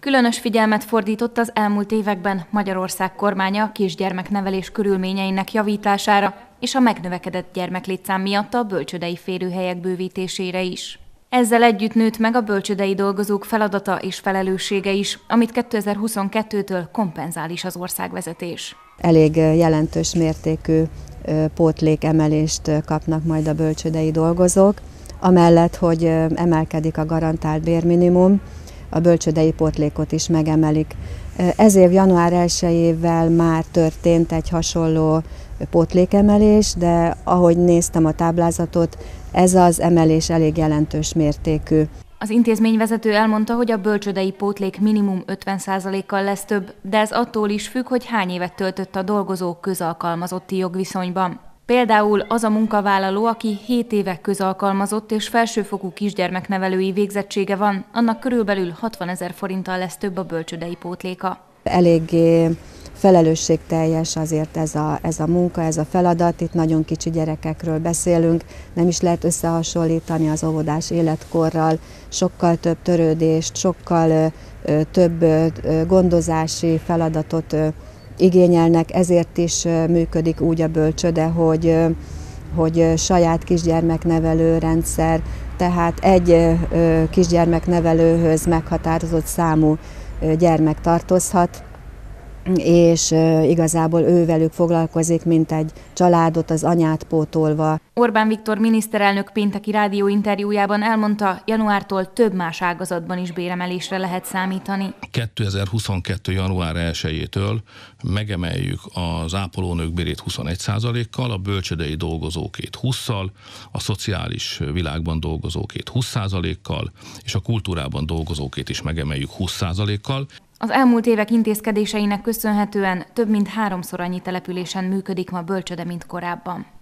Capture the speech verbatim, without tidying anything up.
Különös figyelmet fordított az elmúlt években Magyarország kormánya a kisgyermeknevelés körülményeinek javítására és a megnövekedett gyermeklétszám miatt a bölcsődei férőhelyek bővítésére is. Ezzel együtt nőtt meg a bölcsődei dolgozók feladata és felelőssége is, amit kétezer-huszonkettőtől kompenzál is az országvezetés. Elég jelentős mértékű pótlékemelést kapnak majd a bölcsődei dolgozók, amellett, hogy emelkedik a garantált bérminimum, a bölcsődei pótlékot is megemelik. Ez év január elsejével már történt egy hasonló pótlékemelés, de ahogy néztem a táblázatot, ez az emelés elég jelentős mértékű. Az intézményvezető elmondta, hogy a bölcsődei pótlék minimum ötven százalékkal lesz több, de ez attól is függ, hogy hány évet töltött a dolgozó közalkalmazotti jogviszonyban. Például az a munkavállaló, aki hét éve közalkalmazott és felsőfokú kisgyermeknevelői végzettsége van, annak körülbelül hatvanezer forinttal lesz több a bölcsődei pótléka. Eléggé felelősségteljes azért ez a, ez a munka, ez a feladat. Itt nagyon kicsi gyerekekről beszélünk, nem is lehet összehasonlítani az óvodás életkorral, sokkal több törődést, sokkal ö, több ö, gondozási feladatot ö, igényelnek, ezért is működik úgy a bölcsöde, hogy, hogy saját kisgyermeknevelő rendszer, tehát egy kisgyermeknevelőhöz meghatározott számú gyermek tartozhat, és igazából ő velük foglalkozik, mint egy családot, az anyát pótolva. Orbán Viktor miniszterelnök pénteki rádióinterjújában elmondta, januártól több más ágazatban is béremelésre lehet számítani. kétezer-huszonkettő. január elsejétől megemeljük az ápolónők bérét huszonegy százalékkal, a bölcsődei dolgozókét hússzal, a szociális világban dolgozókét húsz százalékkal, és a kultúrában dolgozókét is megemeljük húsz százalékkal. Az elmúlt évek intézkedéseinek köszönhetően több mint háromszor annyi településen működik ma bölcsöde, mint korábban.